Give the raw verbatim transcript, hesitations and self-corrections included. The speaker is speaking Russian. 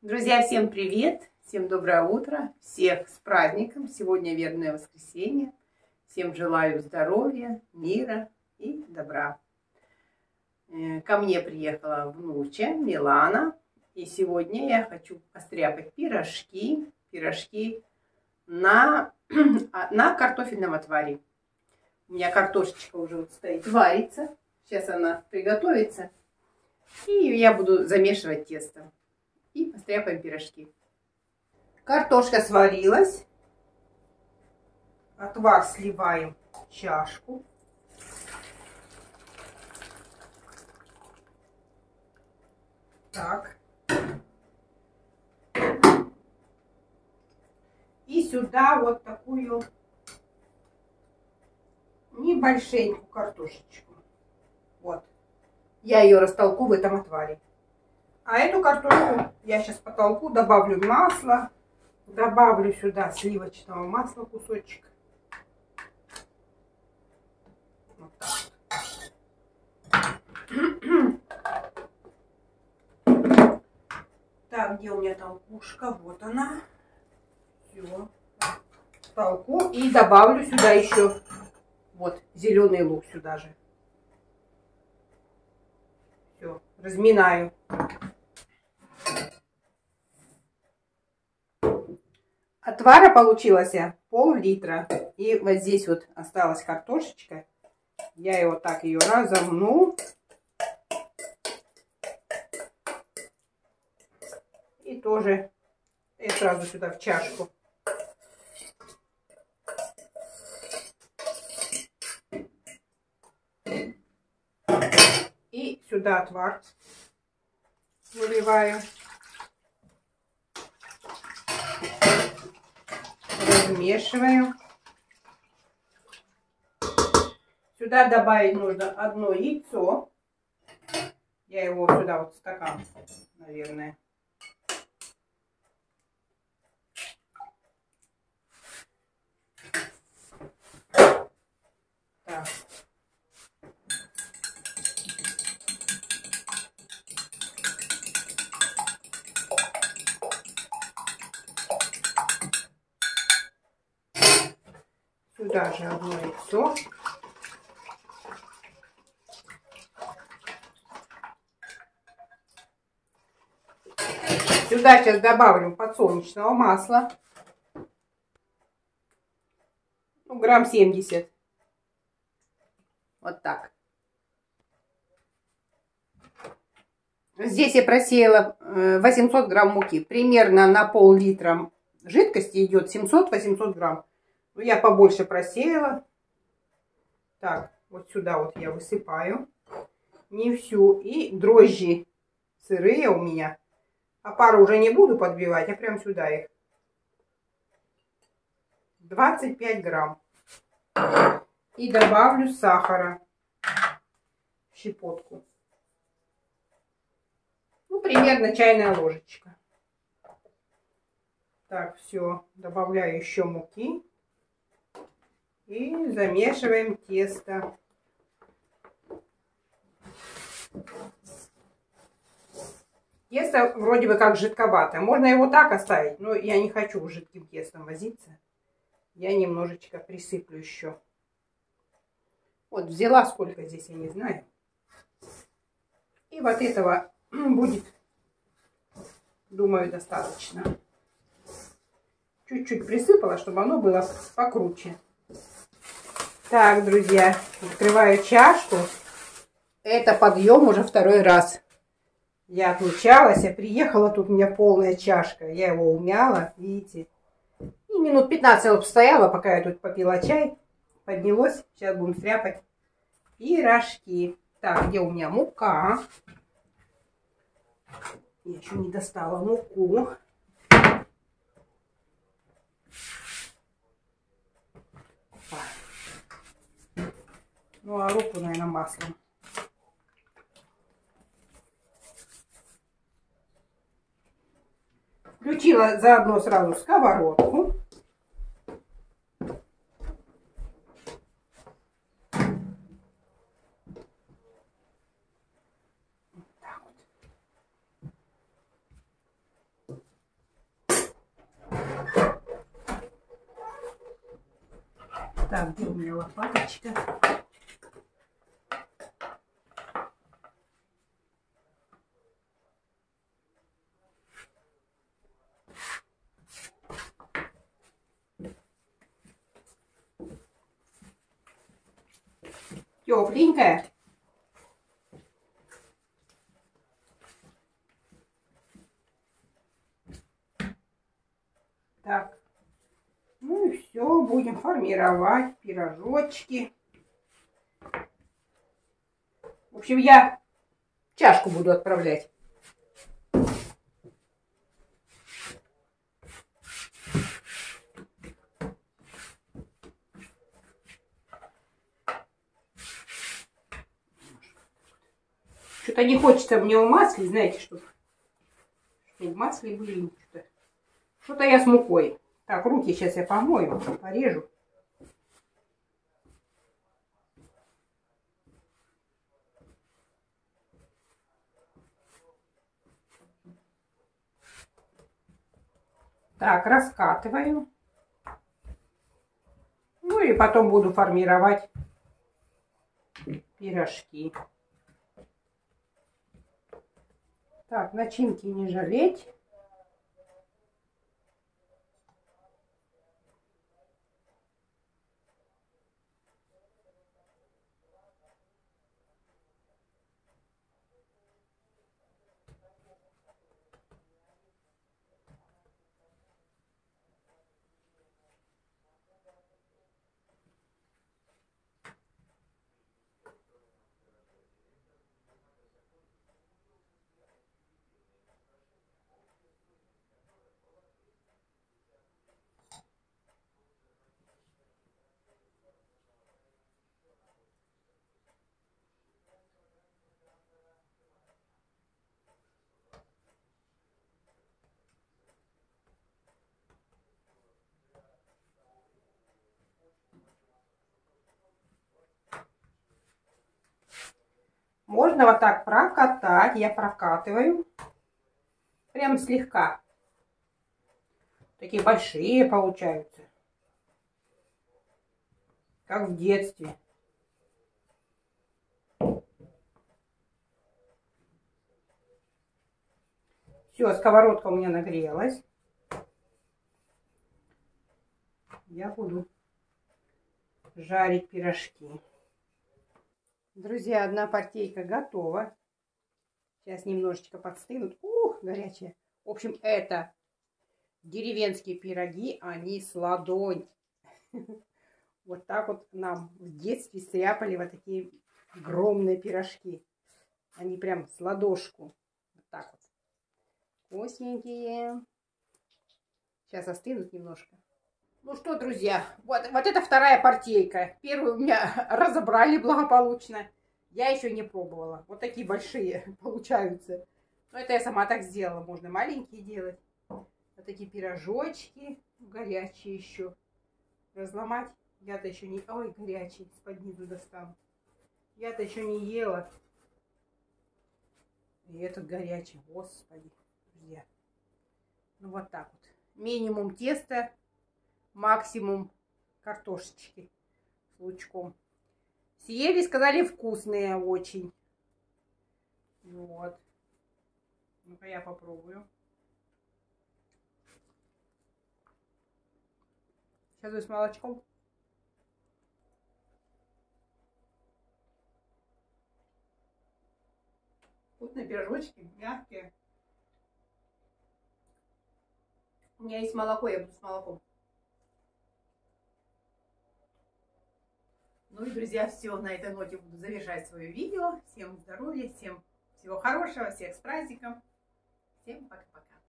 Друзья, всем привет! Всем доброе утро! Всех с праздником! Сегодня вербное воскресенье. Всем желаю здоровья, мира и добра. Ко мне приехала внуча Милана. И сегодня я хочу постряпать пирожки. Пирожки на, на картофельном отваре. У меня картошечка уже вот стоит, варится. Сейчас она приготовится. И я буду замешивать тесто. И постряпаем пирожки. Картошка сварилась. Отвар сливаем в чашку. Так. И сюда вот такую небольшенькую картошечку. Вот. Я ее растолку в этом отваре. А эту картошку я сейчас потолку, добавлю масло, добавлю сюда сливочного масла кусочек. Вот так. Так, где у меня толкушка? Вот она. Все. Толку и добавлю сюда еще вот зеленый лук сюда же. Все, разминаю. Отвара получилось пол-литра. И вот здесь вот осталась картошечка. Я его так ее разомну. И тоже и сразу сюда в чашку. И сюда отвар выливаю. Размешиваю. Сюда добавить нужно одно яйцо. Я его сюда вот в стакан, наверное. Так. Сюда же одно яйцо. Сюда сейчас добавлю подсолнечного масла. Ну, грамм семьдесят. Вот так. Здесь я просеяла восемьсот грамм муки. Примерно на пол-литра жидкости идет семьсот-восемьсот грамм. Ну, я побольше просеяла. Так, вот сюда вот я высыпаю. Не всю. И дрожжи сырые у меня. А пару уже не буду подбивать, а прям сюда их. двадцать пять грамм. И добавлю сахара. Щепотку. Ну, примерно чайная ложечка. Так, все. Добавляю еще муки. И замешиваем тесто. Тесто вроде бы как жидковатое. Можно его так оставить, но я не хочу с жидким тестом возиться. Я немножечко присыплю еще. Вот взяла сколько здесь, я не знаю. И вот этого будет, думаю, достаточно. Чуть-чуть присыпала, чтобы оно было покруче. Так, друзья, открываю чашку. Это подъем уже второй раз. Я отлучалась, я приехала, тут у меня полная чашка. Я его умяла, видите. И минут пятнадцать вот постояла, пока я тут попила чай. Поднялось. Сейчас будем стряпать пирожки. Так, где у меня мука? Я еще не достала муку. Ну, а руку, наверное, маслом. Включила заодно сразу сковородку. Так вот. Так, где у меня лопаточка? Тепленькая. Так. Ну и все, будем формировать пирожочки. В общем, я чашку буду отправлять. Что-то не хочется мне в масле, знаете, чтобы, чтобы в масле были. Что-то что я с мукой. Так, руки сейчас я помою, порежу. Так, раскатываю. Ну и потом буду формировать пирожки. Так, начинки не жалеть. Можно вот так прокатать. Я прокатываю. Прям слегка. Такие большие получаются. Как в детстве. Все, сковородка у меня нагрелась. Я буду жарить пирожки. Друзья, одна партейка готова. Сейчас немножечко подстынут. Ух, горячая. В общем, это деревенские пироги, они с ладонь. Вот так вот нам в детстве стряпали вот такие огромные пирожки. Они прям с ладошку. Вот так вот. Вкусненькие. Сейчас остынут немножко. Ну что, друзья, вот, вот это вторая партейка. Первую у меня разобрали благополучно. Я еще не пробовала. Вот такие большие получаются. Но это я сама так сделала. Можно маленькие делать. Вот такие пирожочки. Горячие еще. Разломать. Я-то еще не... Ой, горячий. Из-под низу достану. Я-то еще не ела. И этот горячий. Господи, друзья. Ну вот так вот. Минимум теста. Максимум картошечки с лучком. Съели, сказали, вкусные очень. Вот. Ну-ка я попробую. Сейчас буду с молочком. Вкусные пирожочки, мягкие. У меня есть молоко, я буду с молоком. Ну и, друзья, все, на этой ноте буду завершать свое видео. Всем здоровья, всем всего хорошего, всех с праздником. Всем пока-пока.